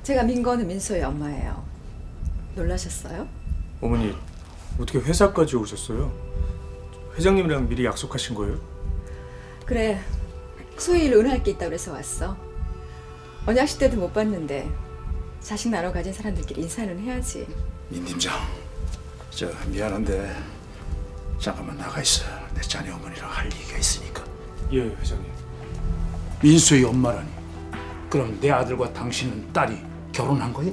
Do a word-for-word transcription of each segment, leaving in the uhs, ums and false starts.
제가 민건우 민소의 엄마예요. 놀라셨어요? 어머니, 어떻게 회사까지 오셨어요? 회장님이랑 미리 약속하신 거예요? 그래, 소희를 은할 게 있다고 그래서 왔어. 언약식 때도 못 봤는데 자식 나눠 가진 사람들끼리 인사는 해야지. 민 팀장, 저 미안한데 잠깐만 나가 있어. 내 자네 어머니랑 할 얘기가 있으니까. 예, 회장님. 민수의 엄마라니. 그럼 내 아들과 당신은 딸이 결혼한 거야?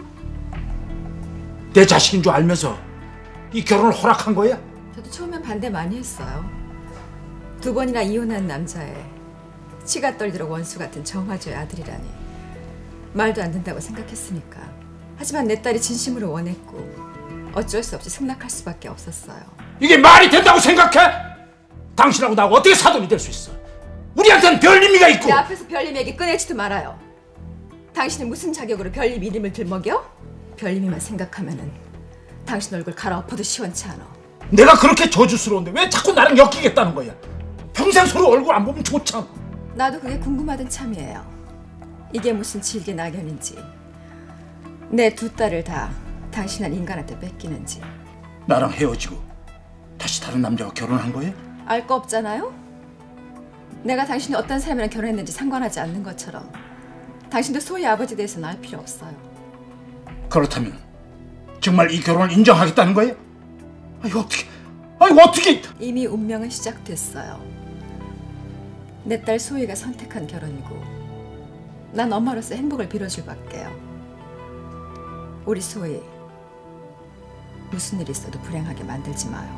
내 자식인 줄 알면서 이 결혼을 허락한 거야? 저도 처음엔 반대 많이 했어요. 두 번이나 이혼한 남자애, 치가 떨리도록 원수 같은 정화조의 아들이라니. 말도 안 된다고 생각했으니까. 하지만 내 딸이 진심으로 원했고 어쩔 수 없이 승낙할 수밖에 없었어요. 이게 말이 된다고 생각해? 당신하고 나하고 어떻게 사돈이 될 수 있어? 우리한테는 별림이가 있고. 내 앞에서 별님 얘기 꺼내지도 말아요. 당신이 무슨 자격으로 별님 이름을 들먹여? 별님이만 생각하면은 당신 얼굴 갈아엎어도 시원치 않아. 내가 그렇게 저주스러운데 왜 자꾸 나랑 엮이겠다는 거야? 평생 서로 얼굴 안 보면 좋잖아. 나도 그게 궁금하던 참이에요. 이게 무슨 질기 낙연인지, 내 두 딸을 다 당신한 인간한테 뺏기는지. 나랑 헤어지고 다시 다른 남자와 결혼한 거야? 알 거 없잖아요? 내가 당신이 어떤 사람이랑 결혼했는지 상관하지 않는 것처럼 당신도 소희 아버지에 대해서는 알 필요 없어요. 그렇다면 정말 이 결혼을 인정하겠다는 거야? 아니 어떻게, 아니 어떻게? 이미 운명은 시작됐어요. 내 딸 소희가 선택한 결혼이고 난 엄마로서 행복을 빌어줄 밖에요. 우리 소희 무슨 일 있어도 불행하게 만들지 마요.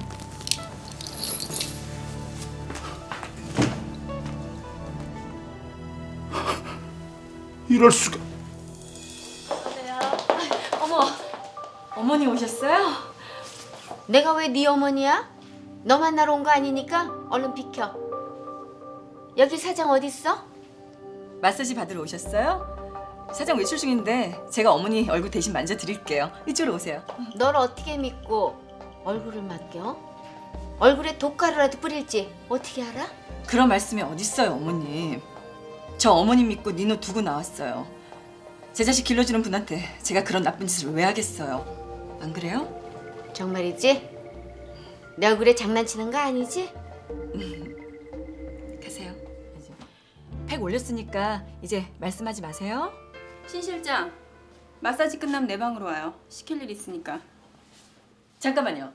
이럴 수가. 여보세요. 어머, 어머니 오셨어요? 내가 왜 네 어머니야? 너 만나러 온 거 아니니까 얼른 비켜. 여기 사장 어디 있어? 마사지 받으러 오셨어요? 사장 외출 중인데 제가 어머니 얼굴 대신 만져드릴게요. 이쪽으로 오세요. 널 어떻게 믿고 얼굴을 맡겨? 얼굴에 독가루라도 뿌릴지 어떻게 알아? 그런 말씀이 어딨어요, 어머님. 저 어머니 믿고 니노 두고 나왔어요. 제 자식 길러주는 분한테 제가 그런 나쁜 짓을 왜 하겠어요? 안 그래요? 정말이지? 내 얼굴에 장난치는 거 아니지? 음, 가세요. 팩 올렸으니까 이제 말씀하지 마세요. 신 실장, 마사지 끝나면 내 방으로 와요. 시킬 일 있으니까. 잠깐만요.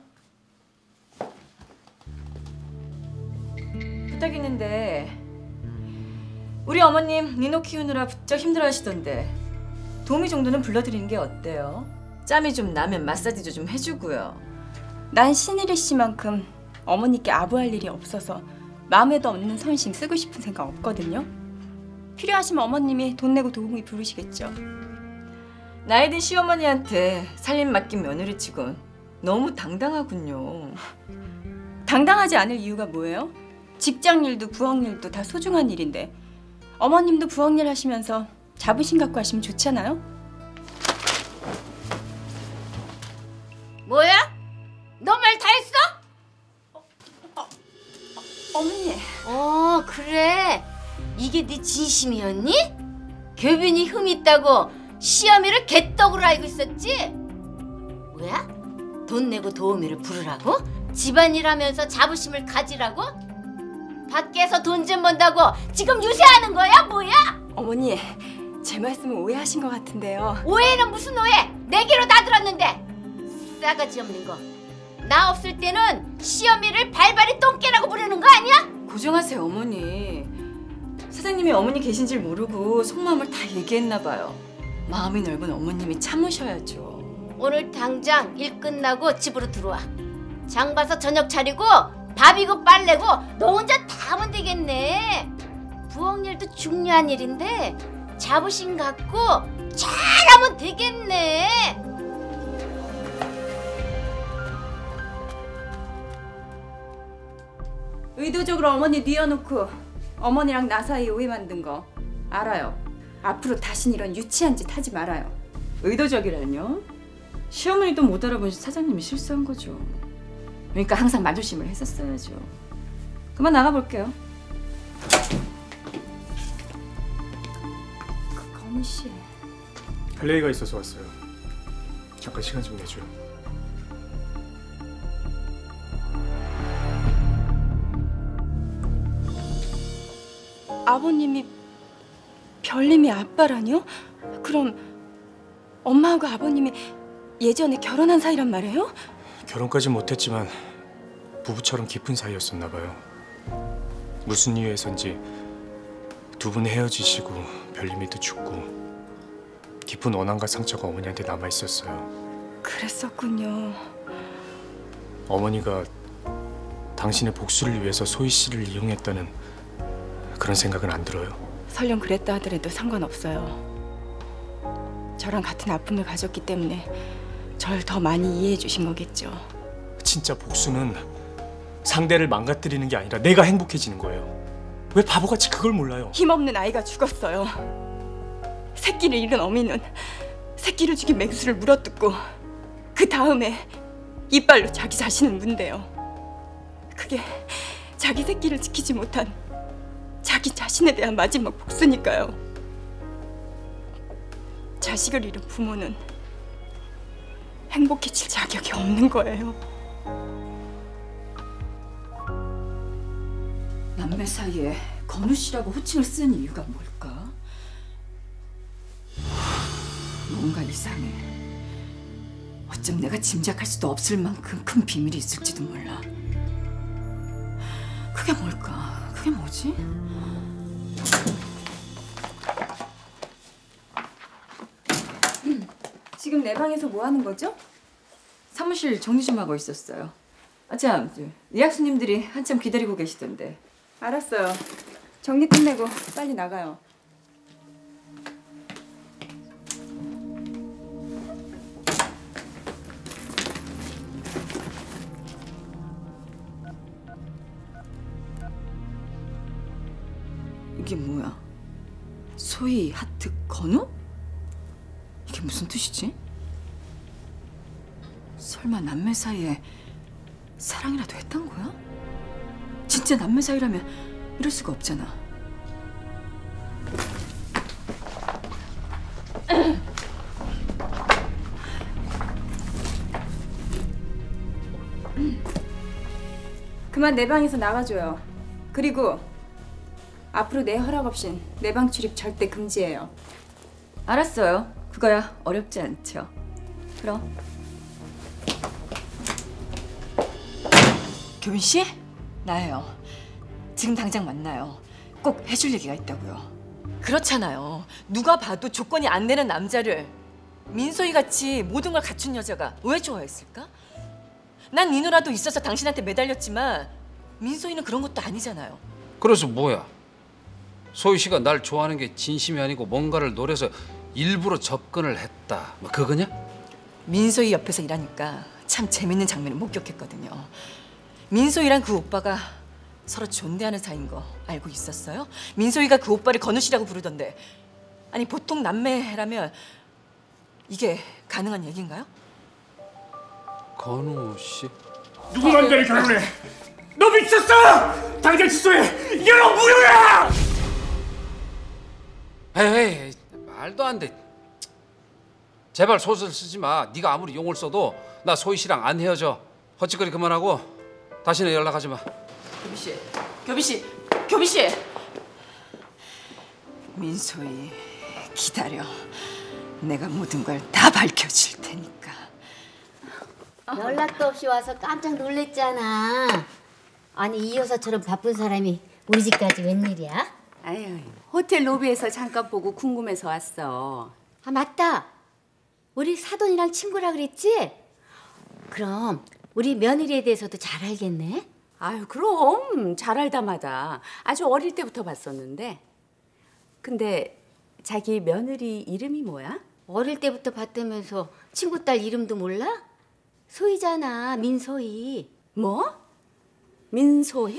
부탁이 있는데 우리 어머님 니노 키우느라 부쩍 힘들어하시던데 도우미 정도는 불러드리는 게 어때요? 짬이 좀 나면 마사지도 좀 해주고요. 난 신일이 씨만큼 어머니께 아부할 일이 없어서 마음에도 없는 선심 쓰고 싶은 생각 없거든요. 필요하시면 어머님이 돈 내고 도우미 부르시겠죠. 나이 든 시어머니한테 살림 맡긴 며느리 치곤 너무 당당하군요. 당당하지 않을 이유가 뭐예요? 직장 일도 부엌 일도 다 소중한 일인데 어머님도 부엌 일 하시면서 자부심 갖고 하시면 좋잖아요? 뭐야? 너 말 다 했어? 어, 어, 어, 어머니. 어 그래. 이게 네 진심이었니? 교빈이 흠 있다고 시어미를 개떡으로 알고 있었지? 뭐야? 돈 내고 도우미를 부르라고? 집안일 하면서 자부심을 가지라고? 밖에서 돈 좀 번다고 지금 유세하는 거야? 뭐야? 어머니, 제 말씀을 오해하신 것 같은데요. 오해는 무슨 오해? 내게로 다 들었는데. 싸가지 없는 거. 나 없을 때는 시어미를 발발이 똥개라고 부르는 거 아니야? 고정하세요, 어머니. 사장님이 어머니 계신 줄 모르고 속마음을 다 얘기했나 봐요. 마음이 넓은 어머님이 참으셔야죠. 오늘 당장 일 끝나고 집으로 들어와. 장 봐서 저녁 차리고 밥이고 빨래고 너 혼자 다 하면 되겠네. 부엌 일도 중요한 일인데 자부심 갖고 잘하면 되겠네. 의도적으로 어머니 뉘어놓고 어머니랑 나 사이 오해 만든 거 알아요. 앞으로 다신 이런 유치한 짓 하지 말아요. 의도적이라뇨? 시어머니도 못 알아본 사장님이 실수한 거죠. 그러니까 항상 마조심을 했었어야죠. 그만 나가볼게요. 그 건우 씨. 할 얘기가 있어서 왔어요. 잠깐 시간 좀 내줘요. 아버님이 별님이 아빠라뇨? 그럼 엄마하고 아버님이 예전에 결혼한 사이란 말이에요? 결혼까지 못했지만 부부처럼 깊은 사이였었나 봐요. 무슨 이유에선지 두 분 헤어지시고 별님이도 죽고 깊은 원한과 상처가 어머니한테 남아 있었어요. 그랬었군요. 어머니가 당신의 복수를 위해서 소희 씨를 이용했다는 그런 생각은 안 들어요. 설령 그랬다 하더라도 상관없어요. 저랑 같은 아픔을 가졌기 때문에 절 더 많이 이해해 주신 거겠죠. 진짜 복수는 상대를 망가뜨리는 게 아니라 내가 행복해지는 거예요. 왜 바보같이 그걸 몰라요? 힘없는 아이가 죽었어요. 새끼를 잃은 어미는 새끼를 죽인 맹수를 물어뜯고 그 다음에 이빨로 자기 자신을 문대요. 그게 자기 새끼를 지키지 못한 자기 자신에 대한 마지막 복수니까요. 자식을 잃은 부모는 행복해질 자격이 없는 거예요. 남매 사이에 건우 씨라고 호칭을 쓰는 이유가 뭘까? 뭔가 이상해. 어쩜 내가 짐작할 수도 없을 만큼 큰 비밀이 있을지도 몰라. 그게 뭘까? 그게 뭐지? 지금 내 방에서 뭐 하는 거죠? 사무실 정리 좀 하고 있었어요. 아참, 예약 손님들이 한참 기다리고 계시던데. 알았어요. 정리 끝내고 빨리 나가요. 이게 뭐야? 소희, 하트, 건우? 이게 무슨 뜻이지? 설마 남매 사이에 사랑이라도 했던 거야? 진짜 남매 사이라면 이럴 수가 없잖아. 그만 내 방에서 나가줘요. 그리고 앞으로 내 허락 없인 내 방 출입 절대 금지예요. 알았어요. 그거야 어렵지 않죠. 그럼. 교빈 씨? 나예요. 지금 당장 만나요. 꼭 해줄 얘기가 있다고요. 그렇잖아요. 누가 봐도 조건이 안 되는 남자를 민소희 같이 모든 걸 갖춘 여자가 왜 좋아했을까? 난 이 누나도 있어서 당신한테 매달렸지만 민소희는 그런 것도 아니잖아요. 그래서 뭐야? 소희 씨가 날 좋아하는 게 진심이 아니고 뭔가를 노려서 일부러 접근을 했다. 뭐 그거냐? 민소희 옆에서 일하니까 참 재밌는 장면을 목격했거든요. 민소희랑 그 오빠가 서로 존대하는 사이인 거 알고 있었어요? 민소희가 그 오빠를 건우 씨라고 부르던데. 아니 보통 남매라면 이게 가능한 얘기인가요? 건우 씨? 누구 맘대로 결혼해? 너 미쳤어! 당장 취소해! 이게 너 무효야! 에이, 말도 안 돼. 제발 소설 쓰지 마. 네가 아무리 용을 써도 나 소희 씨랑 안 헤어져. 헛짓거리 그만하고 다시는 연락하지 마. 교빈 씨, 교빈 씨, 교빈 씨. 민소희 기다려. 내가 모든 걸 다 밝혀줄 테니까. 연락도 없이 와서 깜짝 놀랬잖아. 아니 이 여사처럼 바쁜 사람이 우리 집까지 웬일이야? 아유, 호텔 로비에서 잠깐 보고 궁금해서 왔어. 아 맞다. 우리 사돈이랑 친구라 그랬지? 그럼 우리 며느리에 대해서도 잘 알겠네? 아유, 그럼 잘 알다마다 아주 어릴 때부터 봤었는데. 근데 자기 며느리 이름이 뭐야? 어릴 때부터 봤다면서 친구 딸 이름도 몰라? 소희잖아, 민소희. 뭐? 민소희?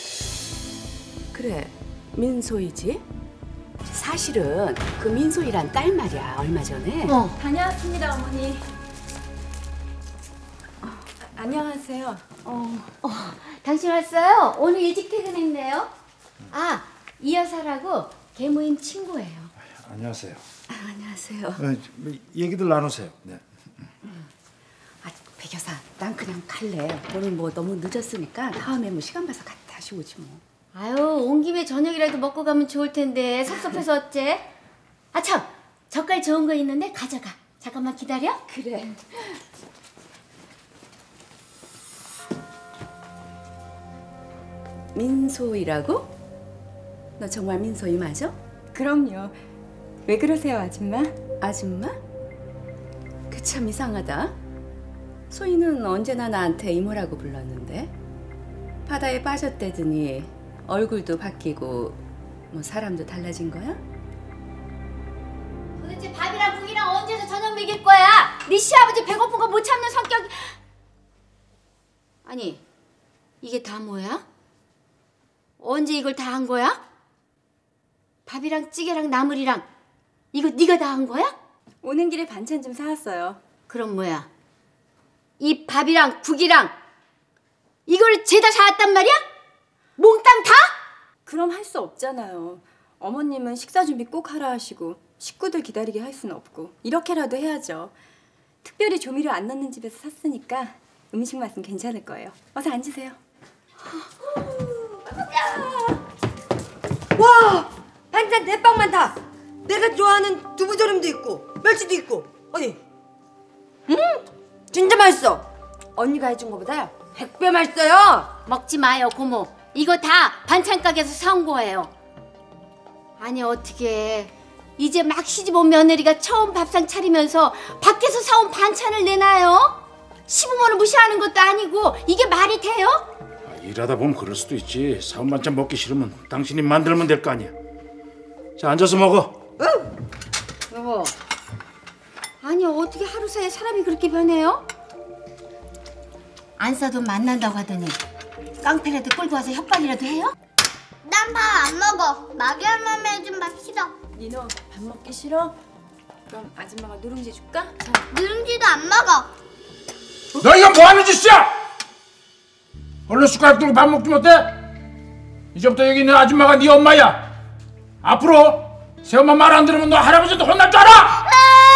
그래, 민소희지. 사실은 그 민소희란 딸 말이야, 얼마 전에. 어. 다녀왔습니다, 어머니. 어, 안녕하세요. 어, 어, 당신 왔어요? 오늘 일찍 퇴근했네요. 아, 이 여사라고 계모임 친구예요. 안녕하세요. 아, 안녕하세요. 어, 뭐, 얘기들 나누세요. 네. 아, 배 교사, 난 그냥 갈래. 오늘 뭐 너무 늦었으니까 다음에 뭐 시간 봐서 갔다 다시 오지 뭐. 아유, 온 김에 저녁이라도 먹고 가면 좋을 텐데 섭섭해서 어째? 아 참, 젓갈 좋은 거 있는데 가져가. 잠깐만 기다려. 그래. 민소희라고? 너 정말 민소희 맞아? 그럼요. 왜 그러세요, 아줌마? 아줌마? 그 참 이상하다. 소희는 언제나 나한테 이모라고 불렀는데 바다에 빠졌대더니 얼굴도 바뀌고 뭐 사람도 달라진 거야? 도대체 밥이랑 국이랑 언제서 저녁 먹일 거야? 네 시아버지 배고픈 거 못 참는 성격이... 아니, 이게 다 뭐야? 언제 이걸 다 한 거야? 밥이랑 찌개랑 나물이랑 이거 네가 다 한 거야? 오는 길에 반찬 좀 사왔어요. 그럼 뭐야? 이 밥이랑 국이랑 이걸 죄다 사왔단 말이야? 몽땅 다? 그럼 할 수 없잖아요. 어머님은 식사 준비 꼭 하라 하시고 식구들 기다리게 할 수는 없고 이렇게라도 해야죠. 특별히 조미료 안 넣는 집에서 샀으니까 음식 맛은 괜찮을 거예요. 어서 앉으세요. 와! 반찬 대빵 많다. 내가 좋아하는 두부조림도 있고 멸치도 있고. 어디? 음! 진짜 맛있어. 언니가 해준 거보다 백 배 맛있어요. 먹지 마요, 고모. 이거 다 반찬 가게에서 사온 거예요. 아니 어떻게 이제 막 시집 온 며느리가 처음 밥상 차리면서 밖에서 사온 반찬을 내놔요? 시부모를 무시하는 것도 아니고 이게 말이 돼요? 아, 일하다 보면 그럴 수도 있지. 사온 반찬 먹기 싫으면 당신이 만들면 될 거 아니야. 자, 앉아서 먹어. 응? 여보, 아니 어떻게 하루 사이에 사람이 그렇게 변해요? 안 싸도 만난다고 하더니 깡패라도 끌고 와서 협박이라도 해요? 난 밥 안 먹어. 마귀 할머니 해준 밥 싫어. 니노 밥 먹기 싫어? 그럼 아줌마가 누룽지 줄까? 자. 누룽지도 안 먹어. 너 이거 뭐 하는 짓이야? 얼른 숟가락 들고 밥 먹지 못해? 이제부터 여기 있는 아줌마가 네 엄마야. 앞으로 새엄마 말 안 들으면 너 할아버지한테 혼날 줄 알아?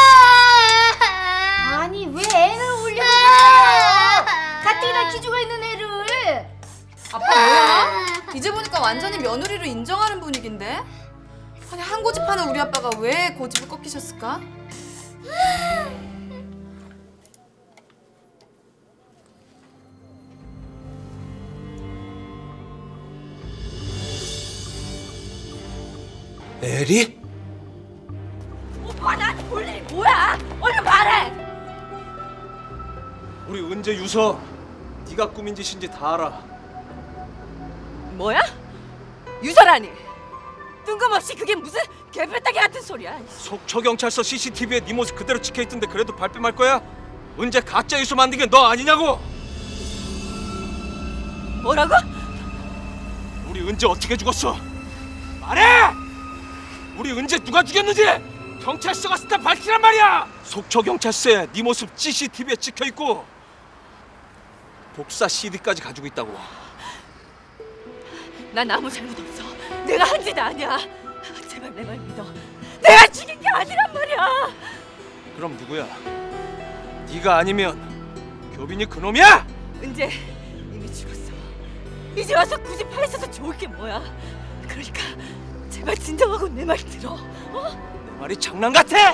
아니 왜 애를 울려고 그래요? 가뜩이나 기죽어 있는 애를. 아빠 뭐야? 이제 보니까 완전히 며느리로 인정하는 분위기인데? 아니 한 고집 하는 우리 아빠가 왜 고집을 꺾이셨을까? 에리? 오빠 나한테 볼 일이 뭐야? 얼른 말해! 우리 은재 유서 네가 꾸민 짓인지 다 알아. 뭐야? 유서라니? 뜬금없이 그게 무슨 개별따기 같은 소리야. 속초 경찰서 씨씨티비에 네 모습 그대로 찍혀있던데 그래도 발뺌할 거야? 은재 가짜 유서 만든 게 너 아니냐고? 뭐라고? 우리 은재 어떻게 죽었어? 말해! 우리 은재 누가 죽였는지 경찰서 갔을 때 밝히란 말이야! 속초 경찰서에 네 모습 씨씨티비에 찍혀있고 복사 씨디까지 가지고 있다고. 난 아무 잘못 없어. 내가 한 짓 아니야. 제발 내 말 믿어. 내가 죽인 게 아니란 말이야. 그럼 누구야? 네가 아니면 교빈이 그놈이야? 은재 이미 죽었어. 이제 와서 굳이 파헤쳐서 좋을 게 뭐야? 그러니까 제발 진정하고 내 말 들어. 어? 내 말이 장난 같아?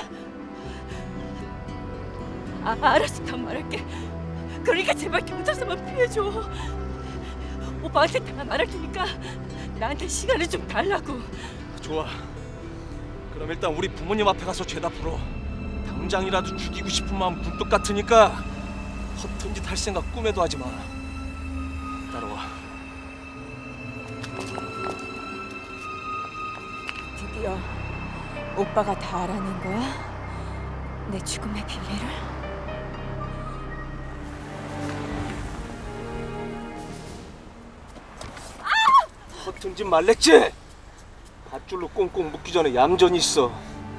아, 알았어. 더 말할게. 그러니까 제발 경찰서만 피해줘. 오빠한테 다 말할 테니까 나한테 시간을 좀 달라고. 좋아. 그럼 일단 우리 부모님 앞에 가서 죄다 풀어. 당장이라도 죽이고 싶은 마음 문득 같으니까 허튼 짓 할 생각 꿈에도 하지 마. 따라와. 드디어 오빠가 다 알아낸 거야? 내 죽음의 비밀을? 허튼 짓 말랬지? 밧줄로 꽁꽁 묶기 전에 얌전히 있어.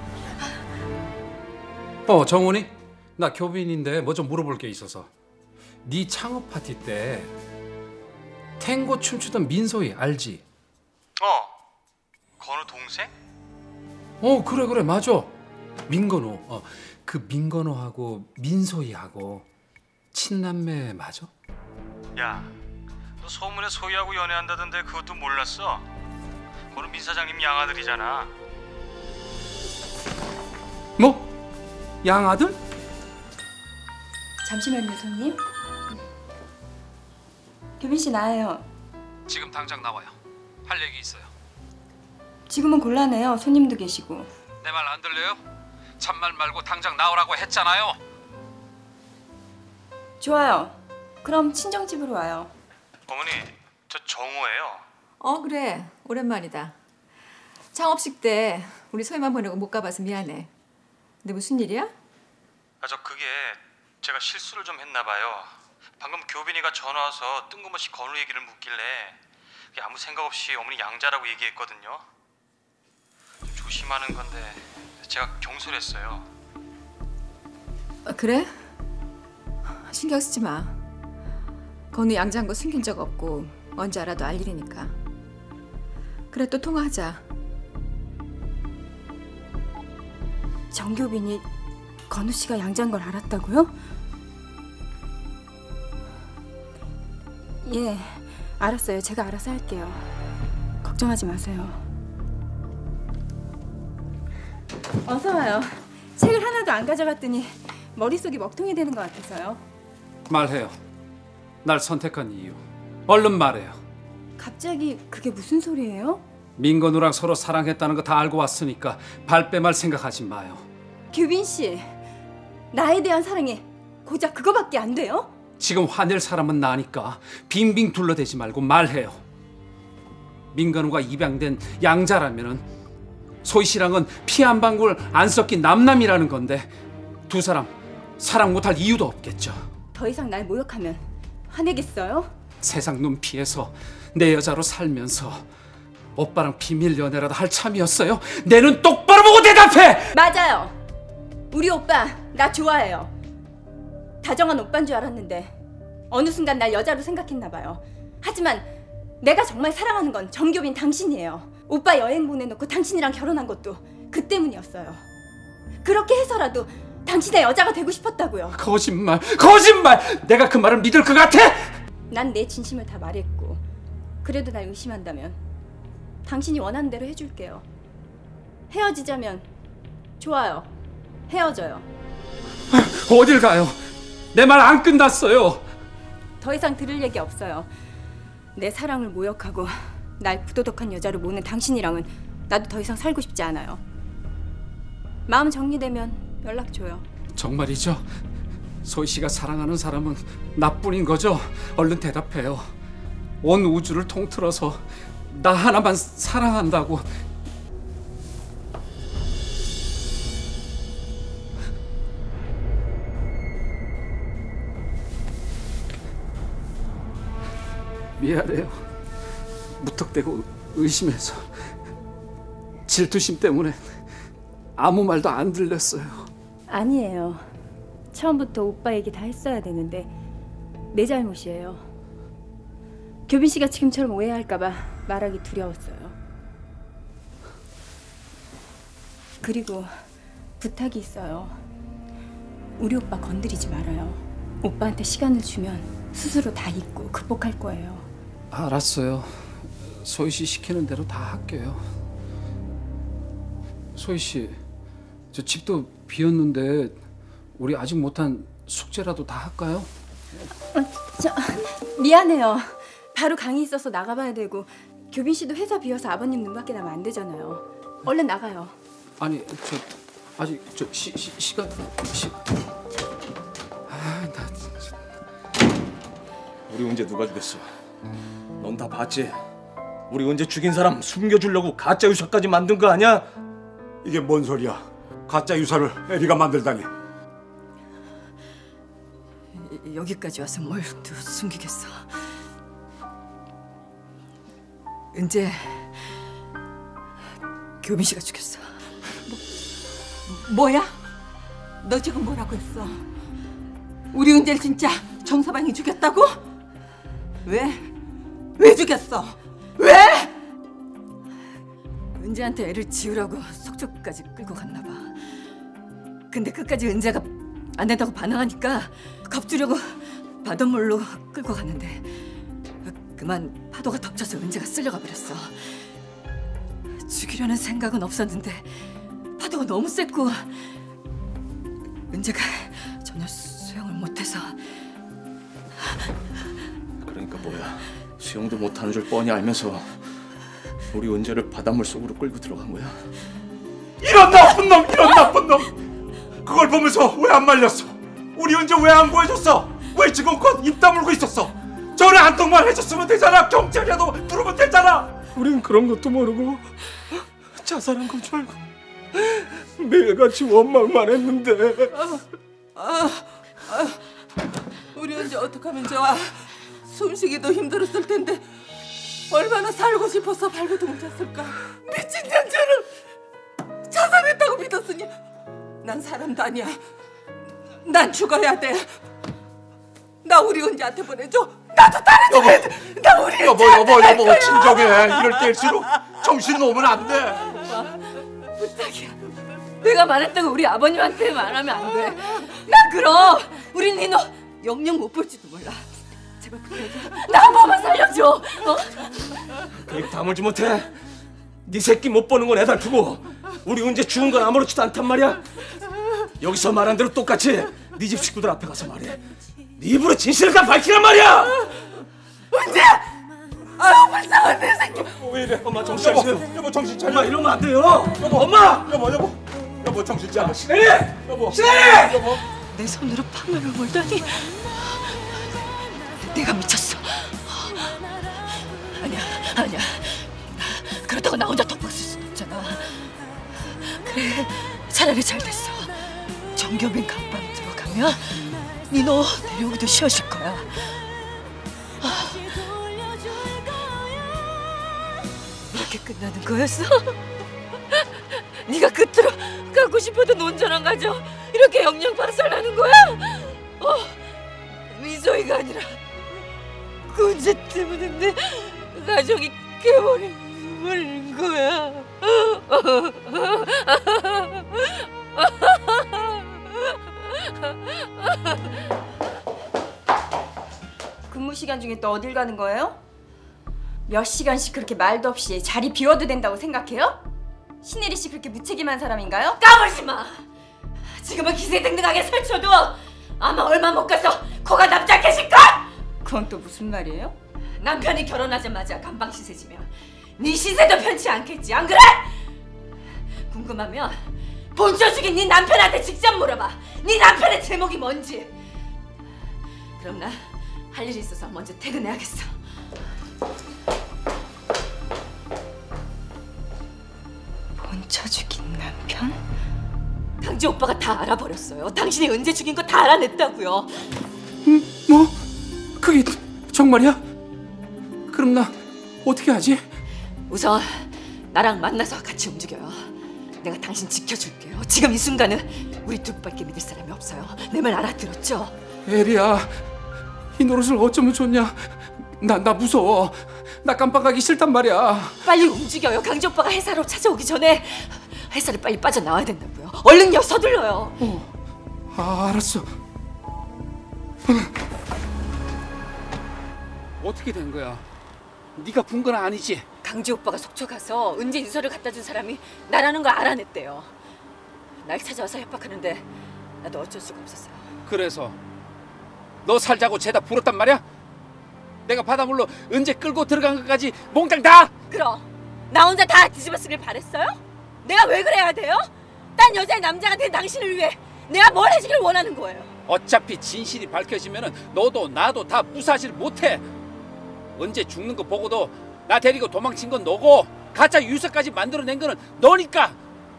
어, 정훈이? 나 교빈인데 뭐 좀 물어볼 게 있어서. 네 창업 파티 때 탱고 춤추던 민소희 알지? 어, 건우 동생? 어 그래 그래 맞아. 민건호. 어, 그 민건호하고 민소희하고 친남매 맞아? 야, 너 소문에 소희하고 연애한다던데 그것도 몰랐어? 그거는 민 사장님 양아들이잖아. 뭐? 양아들? 잠시만요, 손님. 교빈 씨 나예요. 지금 당장 나와요. 할 얘기 있어요. 지금은 곤란해요. 손님도 계시고. 내 말 안 들려요? 잔말 말고 당장 나오라고 했잖아요. 좋아요. 그럼 친정집으로 와요. 어머니, 저 정우예요. 어 그래 오랜만이다. 창업식 때 우리 소희만 보내고 못 가봐서 미안해. 근데 무슨 일이야? 아, 저 그게 제가 실수를 좀 했나 봐요. 방금 교빈이가 전화 와서 뜬금없이 건우 얘기를 묻길래 그게 아무 생각 없이 어머니 양자라고 얘기했거든요. 좀 조심하는 건데 제가 경솔했어요. 아, 그래? 신경 쓰지 마. 건우 양자한 거 숨긴 적 없고 언제 알아도 알 일이니까. 그래 또 통화하자. 정교빈이 건우 씨가 양자인 걸 알았다고요? 예, 알았어요. 제가 알아서 할게요. 걱정하지 마세요. 어서 와요. 책을 하나도 안 가져갔더니 머릿속이 먹통이 되는 것 같아서요. 말해요. 날 선택한 이유. 얼른 말해요. 갑자기 그게 무슨 소리예요? 민건우랑 서로 사랑했다는 거 다 알고 왔으니까 발뺌할 생각하지 마요. 규빈 씨, 나에 대한 사랑이 고작 그거밖에 안 돼요? 지금 화낼 사람은 나니까 빙빙 둘러대지 말고 말해요. 민건우가 입양된 양자라면은 소희 씨랑은 피 한 방울 안 섞인 남남이라는 건데 두 사람 사랑 못할 이유도 없겠죠. 더 이상 날 모욕하면 화내겠어요? 세상 눈 피해서 내 여자로 살면서 오빠랑 비밀 연애라도 할 참이었어요? 내 눈 똑바로 보고 대답해! 맞아요. 우리 오빠 나 좋아해요. 다정한 오빠인 줄 알았는데 어느 순간 날 여자로 생각했나 봐요. 하지만 내가 정말 사랑하는 건 정교빈 당신이에요. 오빠 여행 보내놓고 당신이랑 결혼한 것도 그 때문이었어요. 그렇게 해서라도 당신의 여자가 되고 싶었다고요. 거짓말, 거짓말! 내가 그 말을 믿을 것 같아? 난 내 진심을 다 말했고 그래도 날 의심한다면 당신이 원하는 대로 해줄게요. 헤어지자면 좋아요. 헤어져요. 어딜 가요? 내 말 안 끝났어요. 더 이상 들을 얘기 없어요. 내 사랑을 모욕하고 날 부도덕한 여자로 모는 당신이랑은 나도 더 이상 살고 싶지 않아요. 마음 정리되면 연락 줘요. 정말이죠? 소희 씨가 사랑하는 사람은 나뿐인 거죠? 얼른 대답해요. 온 우주를 통틀어서 나 하나만 사랑한다고. 미안해요. 무턱대고 의심해서 질투심 때문에 아무 말도 안 들렸어요. 아니에요. 처음부터 오빠 얘기 다 했어야 되는데 내 잘못이에요. 교빈 씨가 지금처럼 오해할까 봐 말하기 두려웠어요. 그리고 부탁이 있어요. 우리 오빠 건드리지 말아요. 오빠한테 시간을 주면 스스로 다 잊고 극복할 거예요. 알았어요. 소희 씨 시키는 대로 다 할게요. 소희 씨, 저 집도 비었는데 우리 아직 못한 숙제라도 다 할까요? 어, 저 미안해요. 바로 강의 있어서 나가봐야 되고 교빈 씨도 회사 비어서 아버님 눈밖에 나면 안 되잖아요. 얼른 나가요. 아니, 저 아직 저 시, 시, 시간 시. 아, 나 진짜. 우리 은재 누가 죽였어? 넌 다 봤지? 우리 은재 죽인 사람 숨겨주려고 가짜 유서까지 만든 거 아니야? 이게 뭔 소리야? 가짜 유서를 애리가 만들다니. 여기까지 와서 뭘 또 숨기겠어. 은재 교빈 씨가 죽였어. 뭐, 뭐야? 너 지금 뭐라고 했어? 우리 은재를 진짜 정서방이 죽였다고? 왜? 왜 죽였어? 왜? 은재한테 애를 지우라고 속 속초까지 끌고 갔나 봐. 근데 끝까지 은재가 안 된다고 반항하니까 겁주려고 바닷물로 끌고 갔는데 그만 파도가 덮쳐서 은재가 쓸려가 버렸어. 죽이려는 생각은 없었는데 파도가 너무 셌고 은재가 전혀 수영을 못해서. 그러니까 뭐야? 수영도 못하는 줄 뻔히 알면서 우리 은재를 바닷물 속으로 끌고 들어간 거야? 이런 나쁜 놈! 이런 나쁜 놈! 그걸 보면서 왜 안 말렸어? 우리 은재 왜 안 구해줬어? 왜 지금껏 입 다물고 있었어? 전에 한 통만 해줬으면 되잖아. 경찰이라도 부르면 되잖아. 우린 그런 것도 모르고 자살한 건 줄 알고 매일같이 원망만 했는데. 아, 아, 우리 은재 어떡하면 좋아? 숨쉬기도 힘들었을 텐데 얼마나 살고 싶어서 발버둥을 쳤을까? 미친 년처럼 자살했다고 믿었으니 난 사람도 아니야. 난 죽어야 돼. 나 우리 은재한테 보내줘. 나도 따라줘야 돼. 나 우리 여보 여보 여보 진정해. 이럴 때일수록 정신 놓으면 안 돼. 부탁이야. 내가 말했다고 우리 아버님한테 말하면 안 돼. 나 그럼 우리 니노 영영 못 볼지도 몰라. 제발 부탁이야. 나 한 번만 살려줘. 어? 그 다물지 못해. 네 새끼 못 보는 건 애달프고 우리 은재 죽은 건 아무렇지도 않단 말이야. 여기서 말한 대로 똑같이 네 집 식구들 앞에 가서 말해. 네 입으로 진실을 다 밝히란 말이야. 은재! 아유 불쌍한 내 새끼. 왜 이래? 엄마 정신 차려. 여보, 여보 정신 차려. 엄마 이러면 안 돼요. 여보, 엄마. 여보 여보 여보 정신 차려. 신혜리. 여보. 신혜리. 여보. 내 손으로 파면을 몰다니. 내가 미쳤어. 아니야, 아니야. 그렇다고 나 혼자 덮었을 순 없잖아. 그래, 차라리 잘 됐어. 정교빈 감방 들어가면 니너 데려오기도 쉬워질 거야. 이렇게 끝나는 거였어? 네가 끝으로 갖고 싶었던 온전한 가정 이렇게 영영 박살나는 거야? 어, 민소희가 아니라 그 은재 때문에 내 가정이 깨버린 거야. 근무 시간 중에 또 어딜 가는 거예요? 몇 시간씩 그렇게 말도 없이 자리 비워도 된다고 생각해요? 신혜리 씨 그렇게 무책임한 사람인가요? 까불지 마. 지금은 기세등등하게 설쳐도 아마 얼마 못 가서 코가 납작해질걸? 그건 또 무슨 말이에요? 남편이 결혼하자마자 간방 시세지면 네 시세도 편치 않겠지, 안 그래? 궁금하면 본처 죽인 네 남편한테 직접 물어봐. 네 남편의 제목이 뭔지. 그럼 나 할 일이 있어서 먼저 퇴근해야겠어. 본처 죽인 남편? 당지 오빠가 다 알아버렸어요. 당신이 은재 죽인 거 다 알아냈다고요. 음, 뭐? 그게 정말이야? 그럼 나 어떻게 하지? 우선 나랑 만나서 같이 움직여요. 내가 당신 지켜줄게요. 지금 이 순간은 우리 둘밖에 믿을 사람이 없어요. 내 말 알아들었죠? 에리야, 이 노릇을 어쩌면 좋냐? 나, 나 무서워. 나 깜빡하기 싫단 말이야. 빨리 움직여요. 강지 오빠가 회사로 찾아오기 전에 회사를 빨리 빠져나와야 된다고요. 얼른요, 서둘러요. 어, 아, 알았어. 어떻게 된 거야? 네가 본 건 아니지? 강지 오빠가 속초 가서 은재 유서를 갖다 준 사람이 나라는 걸 알아냈대요. 날 찾아와서 협박하는데 나도 어쩔 수가 없었어요. 그래서 너 살자고 죄다 불었단 말이야? 내가 바닷물로 은재 끌고 들어간 것까지 몽땅 다? 그럼 나 혼자 다 뒤집어 쓰길 바랬어요? 내가 왜 그래야 돼요? 딴 여자의 남자가 된 당신을 위해 내가 뭘 해주길 원하는 거예요? 어차피 진실이 밝혀지면은 너도 나도 다 무사실 못해. 은재 죽는 거 보고도 나 데리고 도망친 건 너고 가짜 유서까지 만들어낸 거는 너니까.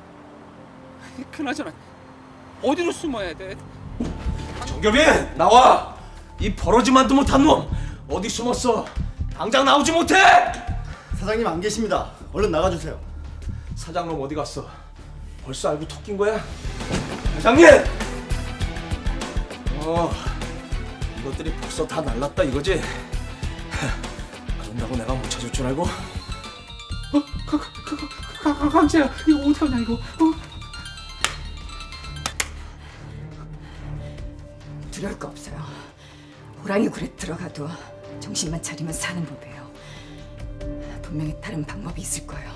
그나저나 어디로 숨어야 돼? 정교빈 나와. 이 버러지만도 못한 놈 어디 숨었어? 당장 나오지 못해? 사장님 안 계십니다. 얼른 나가주세요. 사장놈 어디 갔어? 벌써 알고 톡 낀 거야? 사장님! 어, 이것들이 벌써 다 날랐다 이거지? 그런다고 내가 못 찾을 줄 알고? 어? 그거, 그거, 강재야, 이거 어떡하냐 이거. 어? 두려울 거 없어요. 호랑이 굴에 들어가도 정신만 차리면 사는 법이에요. 분명히 다른 방법이 있을 거예요.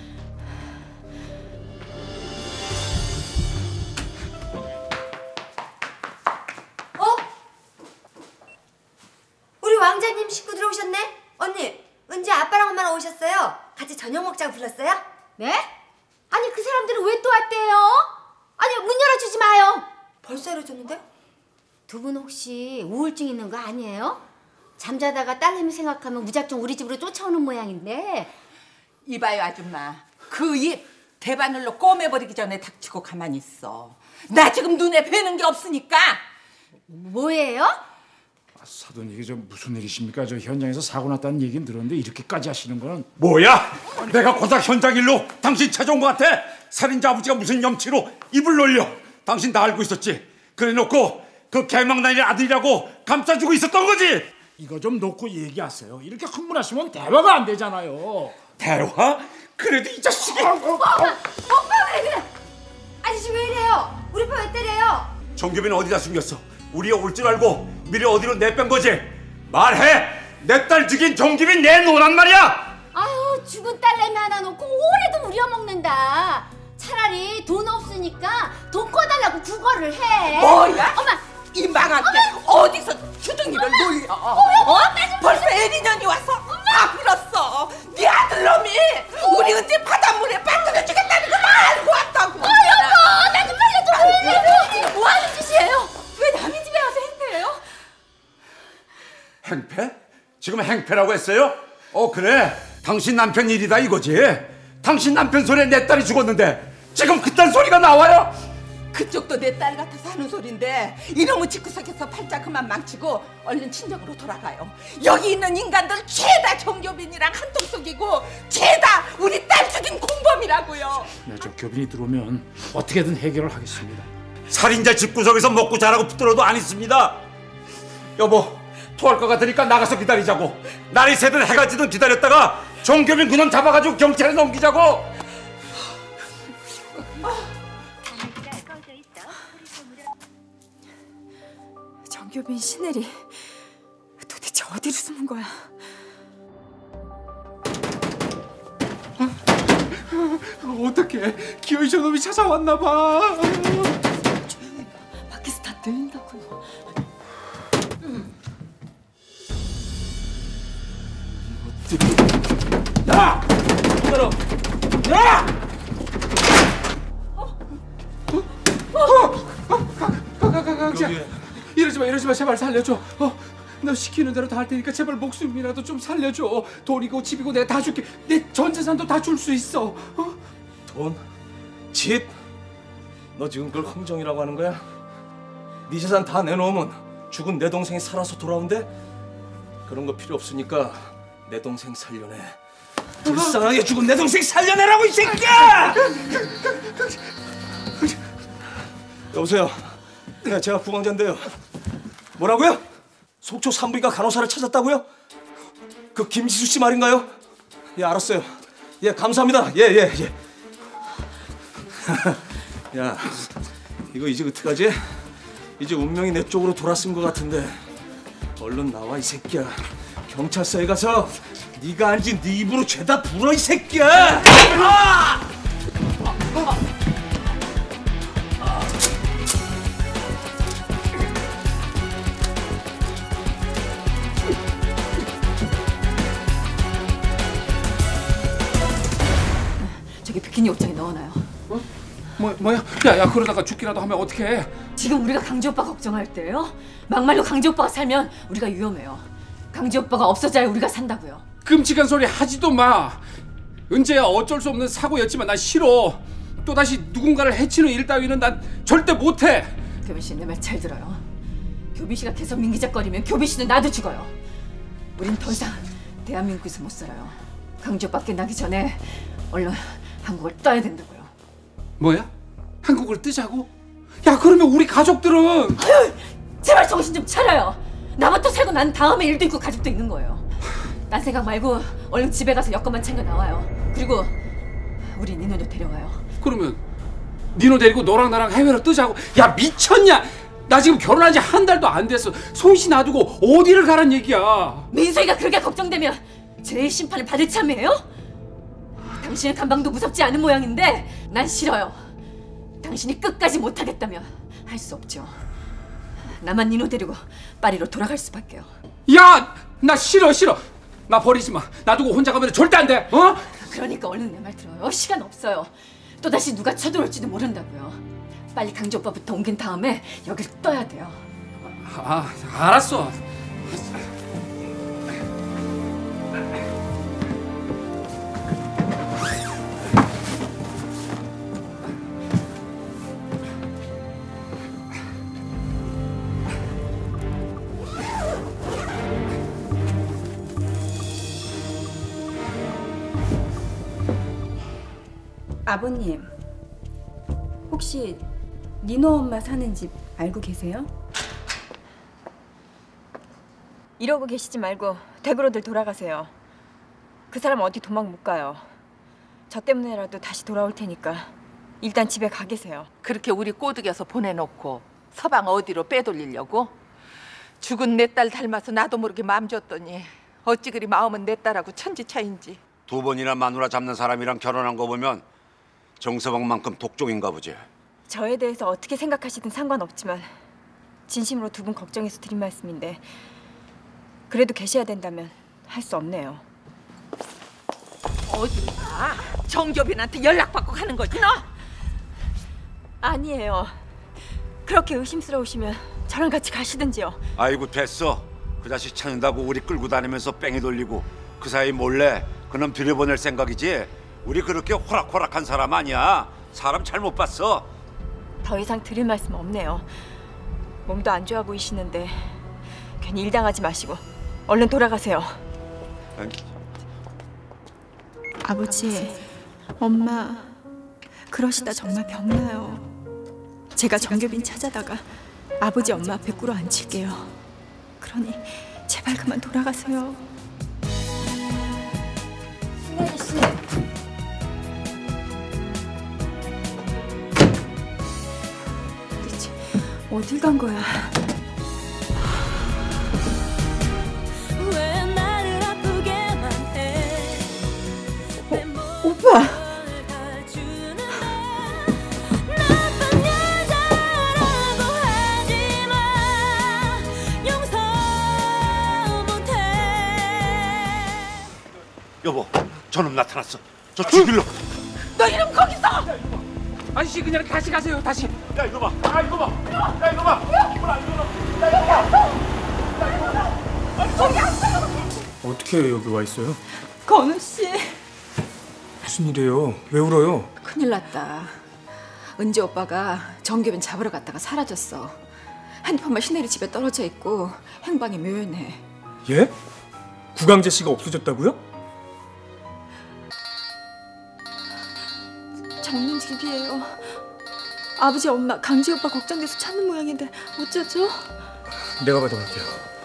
어? 우리 왕자님 식구 들어오셨네? 언니, 은지 아빠랑 엄마랑 오셨어요. 같이 저녁 먹자고 불렀어요? 네? 아니 그 사람들은 왜 또 왔대요? 아니 문 열어주지 마요. 벌써 이러셨는데? 두 분 혹시 우울증 있는 거 아니에요? 잠자다가 딸내미 생각하면 무작정 우리 집으로 쫓아오는 모양인데. 이봐요 아줌마, 그 입 대바늘로 꼬매버리기 전에 닥치고 가만히 있어. 나 지금 눈에 뵈는 게 없으니까. 뭐예요? 아, 사돈 이게 저 무슨 일이십니까? 저 현장에서 사고 났다는 얘기는 들었는데 이렇게까지 하시는 거는 뭐야? 내가 고작 현장 일로 당신 찾아온 것 같아? 살인자 아버지가 무슨 염치로 입을 놀려? 당신 다 알고 있었지? 그래놓고 그 개망나니 아들이라고 감싸주고 있었던 거지? 이거 좀 놓고 얘기하세요. 이렇게 흥분하시면 대화가 안 되잖아요. 대화? 그래도 이 자식이... 오빠! 오빠 왜 그래? 아저씨 왜 이래요? 우리 오빠 왜 때려요? 정규빈 어디다 숨겼어? 우리가 올 줄 알고 미리 어디로 내뺀 거지? 말해! 내 딸 죽인 정규빈 내놓으란 말이야! 아유 죽은 딸내미 하나 놓고 오래도 우려먹는다. 차라리 돈 없으니까 돈 꺼달라고 구걸을 해. 뭐야? 엄마! 이 망할 때 어디서 주둥이를 놀려? 어? 벌써 애리년이 와서 다 빌었어. 네 아들놈이 우리 은지 바닷물에 빠뜨려 주겠다는 걸 알고 왔다고. 어 여보 나 좀 살려줘. 지금 뭐 하는 짓이에요? 왜 남의 집에 와서 행패해요? 행패? 지금 행패라고 했어요? 어 그래 당신 남편 일이다 이거지? 당신 남편 손에 내 딸이 죽었는데 지금 그딴 소리가 나와요? 그쪽도 내 딸 같아서 하는 소린데 이놈의 집구석에서 팔자 그만 망치고 얼른 친정으로 돌아가요. 여기 있는 인간들 죄다 정교빈이랑 한통 속이고 죄다 우리 딸 죽인 공범이라고요. 네, 저 교빈이 들어오면 어떻게든 해결을 하겠습니다. 살인자 집구석에서 먹고 자라고 붙들어도 안 있습니다. 여보 토할 것 같으니까 나가서 기다리자고. 날이 새든 해가 지든 기다렸다가 정교빈 그놈 잡아가지고 경찰에 넘기자고. 정교빈 시넬이 도대체 어디로 숨은 거야? 어떡해, 기어이 저놈이 찾아왔나 봐. 밖에서 다 들린다고요. 야! 열어! 야! 강재, 이러지 마, 이러지 마, 제발 살려줘. 어, 너 시키는 대로 다 할 테니까 제발 목숨이라도 좀 살려줘. 돈이고 집이고 내가 다 줄게. 내 전 재산도 다 줄 수 있어. 어? 돈? 집? 너 지금 그걸 흥정이라고 하는 거야? 네 재산 다 내놓으면 죽은 내 동생이 살아서 돌아온대? 그런 거 필요 없으니까 내 동생 살려내. 불쌍하게 죽은 내 동생 살려내라고 이 새끼야! 여보세요. 네, 제가 부광자인데요. 뭐라고요? 속초 산부인과 간호사를 찾았다고요? 그 김지수 씨 말인가요? 예, 알았어요. 예, 감사합니다. 예, 예, 예. 야, 이거 이제 어떡하지? 이제 운명이 내 쪽으로 돌아선 것 같은데. 얼른 나와 이 새끼야. 경찰서에 가서 네가 앉은 네 입으로 죄다 불어 이 새끼야. 아! 저기 비키니 옷장에 넣어놔요. 어? 뭐, 뭐야? 야, 야, 그러다가 죽기라도 하면 어떡해? 지금 우리가 강지 오빠 걱정할 때예요? 막말로 강지 오빠가 살면 우리가 위험해요. 강지 오빠가 없어져야 우리가 산다고요. 끔찍한 소리 하지도 마. 은재야, 어쩔 수 없는 사고였지만 난 싫어. 또다시 누군가를 해치는 일 따위는 난 절대 못해. 교빈 씨, 내 말 잘 들어요. 교빈 씨가 계속 민기작거리면 교빈 씨는 나도 죽어요. 우린 더 이상 대한민국에서 못 살아요. 강지 오빠 끝나기 전에 얼른 한국을 떠야 된다고요. 뭐야? 한국을 뜨자고? 야, 그러면 우리 가족들은... 아유, 제발 정신 좀 차려요. 나부터 살고 난 다음에 일도 있고 가족도 있는 거예요. 딴 생각 말고 얼른 집에 가서 여권만 챙겨 나와요. 그리고 우리 니노도 데려가요. 그러면 니노 데리고 너랑 나랑 해외로 뜨자고. 야 미쳤냐? 나 지금 결혼한 지 한 달도 안 됐어. 송씨 놔두고 어디를 가란 얘기야. 민서이가 그렇게 걱정되면 죄의 심판을 받을 참이에요? 당신의 감방도 무섭지 않은 모양인데 난 싫어요. 당신이 끝까지 못하겠다면 할 수 없죠. 나만 니노 데리고 파리로 돌아갈 수밖에요. 야! 나 싫어 싫어. 나 버리지 마. 놔두고 혼자 가면 절대 안 돼. 어? 그러니까 얼른 내 말 들어요. 시간 없어요. 또다시 누가 쳐들어올지도 모른다고요. 빨리 강지 오빠부터 옮긴 다음에 여길 떠야 돼요. 아, 알았어. 아버님, 혹시 니노 엄마 사는 집 알고 계세요? 이러고 계시지 말고 댁으로들 돌아가세요. 그 사람 어디 도망 못 가요. 저 때문에라도 다시 돌아올 테니까 일단 집에 가 계세요. 그렇게 우리 꼬드겨서 보내놓고 서방 어디로 빼돌리려고? 죽은 내 딸 닮아서 나도 모르게 마음 줬더니 어찌 그리 마음은 내 딸하고 천지 차인지. 두 번이나 마누라 잡는 사람이랑 결혼한 거 보면 정서방만큼 독종인가 보지. 저에 대해서 어떻게 생각하시든 상관없지만 진심으로 두 분 걱정해서 드린 말씀인데 그래도 계셔야 된다면 할 수 없네요. 어디 가? 정교빈한테 연락받고 가는 거지 너? 아니에요. 그렇게 의심스러우시면 저랑 같이 가시든지요. 아이고 됐어. 그 자식 찾는다고 우리 끌고 다니면서 뺑이 돌리고 그 사이 몰래 그놈 들여보낼 생각이지. 우리 그렇게 호락호락한 사람 아니야. 사람 잘못 봤어. 더 이상 드릴 말씀 없네요. 몸도 안 좋아 보이시는데 괜히 일 당하지 마시고 얼른 돌아가세요. 아버지, 엄마 그러시다 정말 병나요. 제가 정교빈 찾아다가 아버지 엄마 앞에 꿇어 앉힐게요. 그러니 제발 그만 돌아가세요. 승현이 씨. 도대체 어딜 간 거야? 어, 오빠! 여보, 저놈 나타났어. 저 죽일러. 너 이름 거기서! 아저씨 그냥 다시 가세요. 다시. 야 이거 봐. 아 이거 봐. 야 이거 봐. 어떻게 여기 와 있어요? 건우 씨. 무슨 일이에요? 왜 울어요? 큰일 났다. 은재 오빠가 정규빈 잡으러 갔다가 사라졌어. 핸드폰만 시내리 집에 떨어져 있고 행방이 묘연해. 예? 구강재 씨가 없어졌다고요? 정민집이에요. 아버지 엄마 강지 오빠 걱정돼서 찾는 모양인데 어쩌죠? 내가 받아볼게요.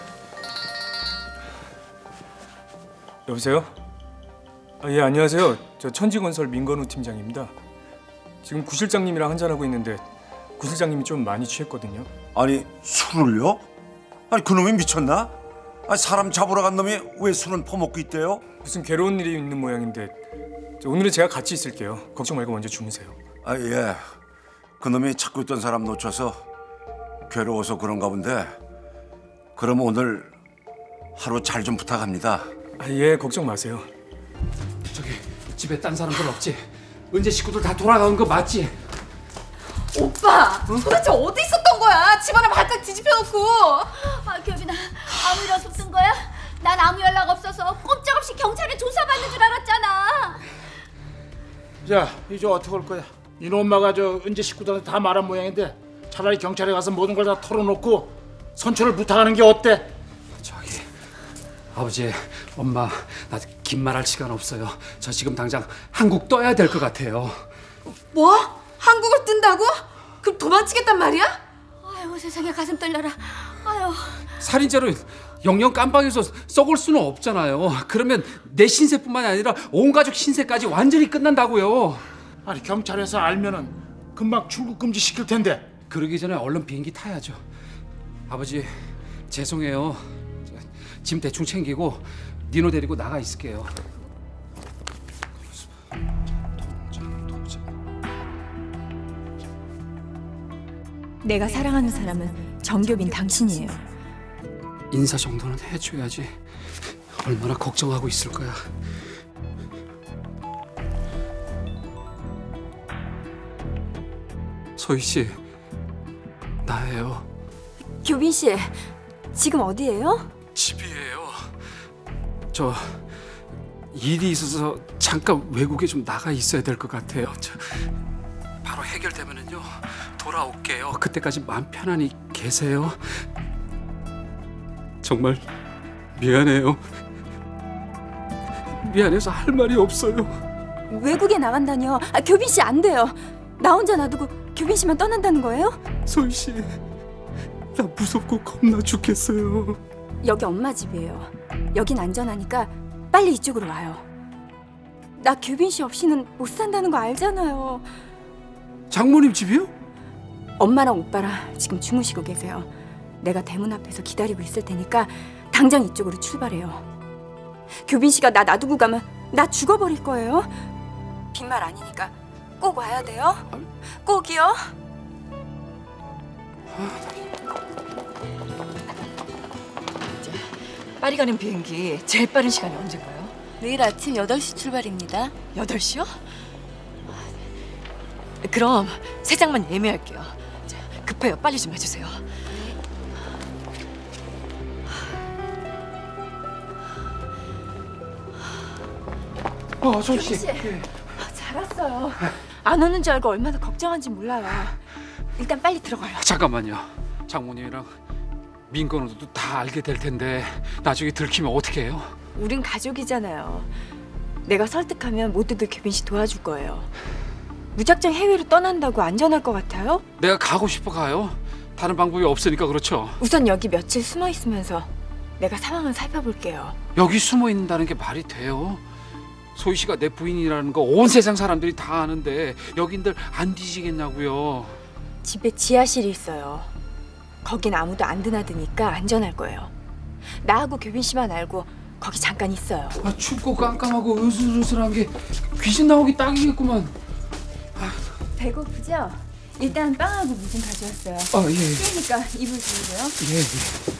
여보세요? 아, 예 안녕하세요. 저 천지건설 민건우 팀장입니다. 지금 구 실장님이랑 한잔하고 있는데 구 실장님이 좀 많이 취했거든요. 아니 술을요? 아니 그놈이 미쳤나? 아니 사람 잡으러 간 놈이 왜 술은 퍼먹고 있대요? 무슨 괴로운 일이 있는 모양인데 오늘은 제가 같이 있을게요. 걱정 말고 먼저 주무세요. 아 예. 그놈이 찾고 있던 사람 놓쳐서 괴로워서 그런가 본데 그럼 오늘 하루 잘 좀 부탁합니다. 아, 예 걱정 마세요. 저기 집에 딴 사람들 없지? 은재 식구들 다 돌아간 거 맞지? 오빠! 도대체 어디 있었던 거야? 집안을 발칵 뒤집혀놓고. 아, 교빈아, 아무 일 없었던 거야? 난 아무 연락 없어서 꼼짝없이 경찰에 조사받는 줄 알았잖아. 자, 이제 어떻게 할 거야? 이놈 엄마가 저 은재 식구들한테 다 말한 모양인데 차라리 경찰에 가서 모든 걸 다 털어놓고 선처를 부탁하는 게 어때? 저기 아버지, 엄마 나 긴 말 할 시간 없어요. 저 지금 당장 한국 떠야 될 것 같아요. 뭐? 한국을 뜬다고? 그럼 도망치겠단 말이야? 아유 세상에 가슴 떨려라. 아유. 살인죄로 영영 깜빵에서 썩을 수는 없잖아요. 그러면 내 신세뿐만이 아니라 온 가족 신세까지 완전히 끝난다고요. 아니 경찰에서 알면은 금방 출국 금지 시킬 텐데. 그러기 전에 얼른 비행기 타야죠. 아버지 죄송해요. 짐 대충 챙기고 니노 데리고 나가 있을게요. 내가 사랑하는 사람은 정교빈 당신이에요. 인사 정도는 해줘야지. 얼마나 걱정하고 있을 거야. 소희 씨, 나예요. 교빈 씨, 지금 어디예요? 집이에요. 저 일이 있어서 잠깐 외국에 좀 나가 있어야 될 것 같아요. 저, 바로 해결되면은요 돌아올게요. 그때까지 마음 편안히 계세요. 정말 미안해요. 미안해서 할 말이 없어요. 외국에 나간다뇨? 아, 교빈 씨 안 돼요. 나 혼자 놔두고 교빈 씨만 떠난다는 거예요? 소희 씨, 나 무섭고 겁나 죽겠어요. 여기 엄마 집이에요. 여긴 안전하니까 빨리 이쪽으로 와요. 나 교빈 씨 없이는 못 산다는 거 알잖아요. 장모님 집이요? 엄마랑 오빠랑 지금 주무시고 계세요. 내가 대문 앞에서 기다리고 있을 테니까 당장 이쪽으로 출발해요. 교빈 씨가 나 놔두고 가면 나 죽어버릴 거예요. 빈말 아니니까 꼭 와야 돼요. 꼭이요. 이제 파리 가는 비행기 제일 빠른 시간이 언제인가요? 내일 아침 여덟 시 출발입니다. 여덟 시요? 그럼 세 장만 예매할게요. 자, 급해요. 빨리 좀 해주세요. 어, 소희 씨. 씨. 아, 잘 왔어요. 안 오는 줄 알고 얼마나 걱정한지 몰라요. 일단 빨리 들어가요. 잠깐만요. 장모님이랑 민건우도 다 알게 될 텐데 나중에 들키면 어떻게 해요? 우린 가족이잖아요. 내가 설득하면 모두들 교빈 씨 도와줄 거예요. 무작정 해외로 떠난다고 안전할 것 같아요? 내가 가고 싶어 가요. 다른 방법이 없으니까 그렇죠. 우선 여기 며칠 숨어 있으면서 내가 상황을 살펴볼게요. 여기 숨어 있는다는 게 말이 돼요? 소희 씨가 내 부인이라는 거 온 세상 사람들이 다 아는데 여긴들 안 뒤지겠냐고요. 집에 지하실이 있어요. 거긴 아무도 안 드나드니까 안전할 거예요. 나하고 교빈 씨만 알고 거기 잠깐 있어요. 아, 춥고 깜깜하고 으슬으슬한 게 귀신 나오기 딱이겠구만. 배고프죠? 일단 빵하고 물 좀 가져왔어요. 아, 예, 예. 그러니까 이불 주세요. 예, 예.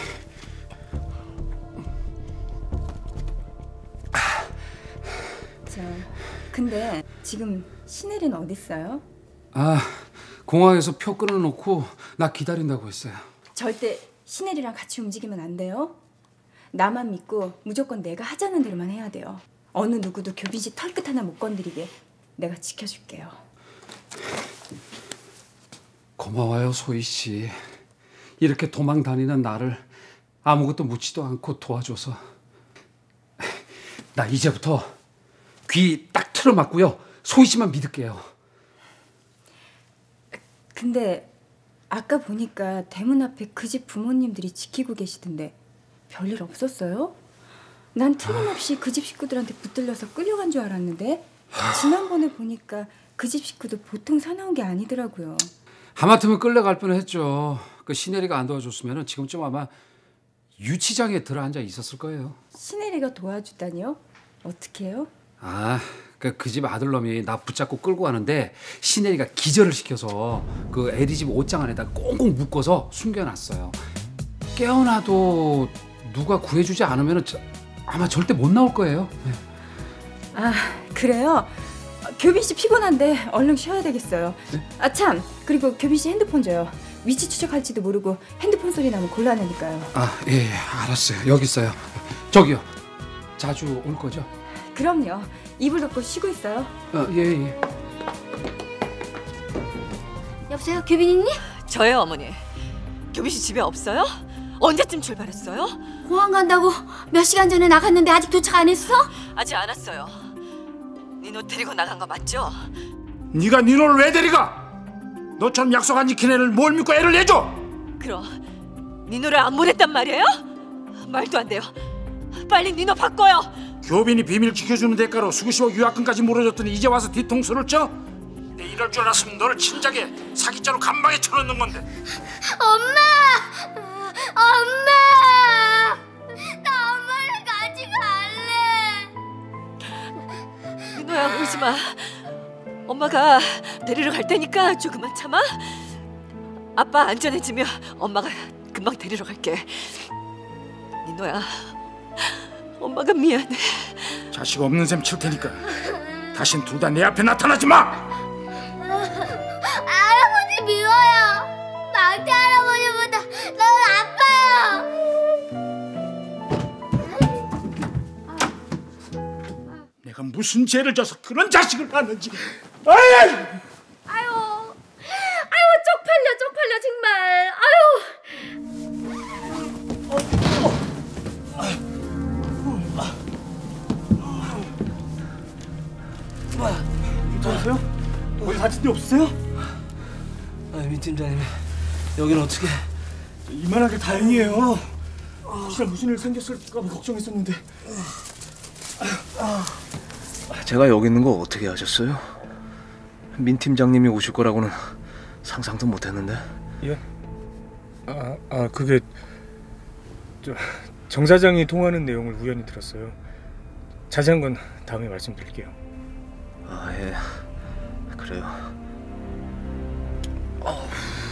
저 근데 지금 신혜리는 어디 있어요? 아, 공항에서 표 끊어놓고 나 기다린다고 했어요. 절대 신혜리랑 같이 움직이면 안 돼요. 나만 믿고 무조건 내가 하자는 대로만 해야 돼요. 어느 누구도 교빈 씨 털끝 하나 못 건드리게 내가 지켜줄게요. 고마워요, 소희 씨. 이렇게 도망 다니는 나를 아무것도 묻지도 않고 도와줘서. 나 이제부터 귀 딱 틀어막고요. 소희 씨만 믿을게요. 근데 아까 보니까 대문 앞에 그 집 부모님들이 지키고 계시던데 별일 없었어요? 난 틀림없이 그 집 식구들한테 붙들려서 끌려간 줄 알았는데 지난번에 보니까 그 집 식구도 보통 사나운 게 아니더라고요. 하마터면 끌려갈 뻔했죠. 그 신혜리가 안 도와줬으면 지금쯤 아마 유치장에 들어앉아 있었을 거예요. 신혜리가 도와주다니요? 어떻게요? 아, 그 그 집 아들놈이 나 붙잡고 끌고 가는데 신혜리가 기절을 시켜서 그 애리 집 옷장 안에다 꽁꽁 묶어서 숨겨놨어요. 깨어나도 누가 구해주지 않으면 아마 절대 못 나올 거예요. 네. 아, 그래요? 교빈 씨 피곤한데 얼른 쉬어야 되겠어요. 네? 아, 참. 그리고 교빈 씨 핸드폰 줘요. 위치 추적할지도 모르고 핸드폰 소리 나면 곤란하니까요. 아, 예, 예, 알았어요. 여기 있어요. 저기요. 자주 올 거죠? 그럼요. 이불 덮고 쉬고 있어요. 어, 예, 예. 여보세요, 교빈 있니? 저요, 어머니. 교빈 씨 집에 없어요? 언제쯤 출발했어요? 공항 간다고 몇 시간 전에 나갔는데 아직 도착 안 했어? 아직 안 왔어요. 니노 데리고 나간 거 맞죠? 네가 니노를 왜 데려가? 너처럼 약속 안 지킨 애를 뭘 믿고 애를 내줘? 그럼 니노를 안 보냈단 말이에요? 말도 안 돼요. 빨리 니노 바꿔요. 교빈이 비밀 지켜주는 대가로 수구씨와 유학금까지 물어줬더니 이제 와서 뒤통수를 쳐? 내 이럴 줄 알았으면 너를 진작에 사기죄로 감방에 쳐넣는 건데. 엄마! 엄마! 나 엄마를 같이 갈래. 니노야, 울지 마. 엄마가 데리러 갈 테니까 조금만 참아. 아빠 안전해지면 엄마가 금방 데리러 갈게. 니노야, 엄마가 미안해. 자식 없는 셈 칠 테니까 다신 둘 다 내 앞에 나타나지 마. 할아버지 미워요. 막대 할아버지보다 너무 아파요. 내가 무슨 죄를 져서 그런 자식을 낳는지. 아이! 아유, 아유 쪽팔려 쪽팔려 정말. 괜찮으세요? 어디 다친 데 없으세요? 아, 민 팀장님, 여기는 어떻게? 이만하게 다행이에요. 혹시나 무슨 일 생겼을까 봐 걱정했었는데. 제가 여기 있는 거 어떻게 아셨어요? 민 팀장님이 오실 거라고는 상상도 못했는데. 예? 아, 아 그게 저, 정 사장이 통화하는 내용을 우연히 들었어요. 자세한 건 다음에 말씀드릴게요. 아, 예. 그래요. 어,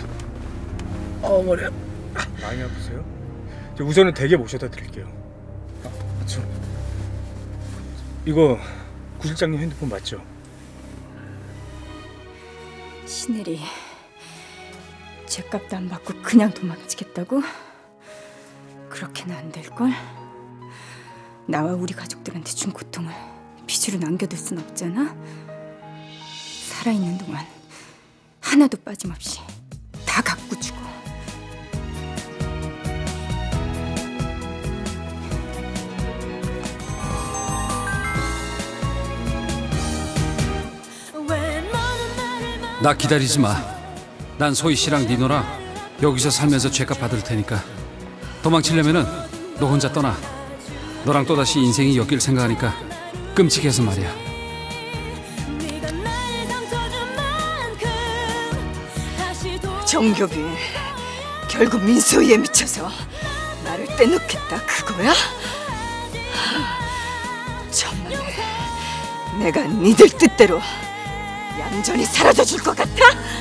어 머리야. 많이 아프세요? 저 우선은 댁에 모셔다 드릴게요. 아, 저 이거 구 실장님 핸드폰 맞죠? 신혜리, 죗값도 안 받고 그냥 도망치겠다고? 그렇게는 안 될걸? 나와 우리 가족들한테 준 고통을 빚으로 남겨둘 순 없잖아? 살아있는 동안 하나도 빠짐없이 다 갖고 주고. 나 기다리지 마. 난 소희 씨랑 니노랑 여기서 살면서 죄값 받을 테니까. 도망치려면은 너 혼자 떠나. 너랑 또다시 인생이 엮일 생각하니까 끔찍해서 말이야. 정교빈, 결국 민소희에 미쳐서 나를 빼놓겠다 그거야? 천만에 내가 니들 뜻대로 얌전히 사라져 줄 것 같아?